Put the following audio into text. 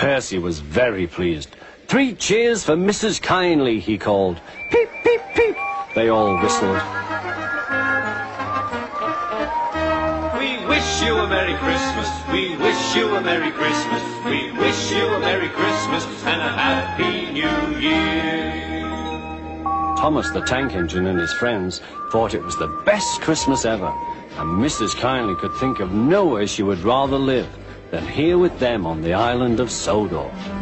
Percy was very pleased. 3 cheers for Mrs. Kindly, he called. Peep, peep, peep. They all whistled. We wish you a Merry Christmas. We wish you a Merry Christmas. We wish you a Merry Christmas and a Happy New Year. Thomas the Tank Engine and his friends thought it was the best Christmas ever, and Mrs. Kindly could think of nowhere she would rather live than here with them on the island of Sodor.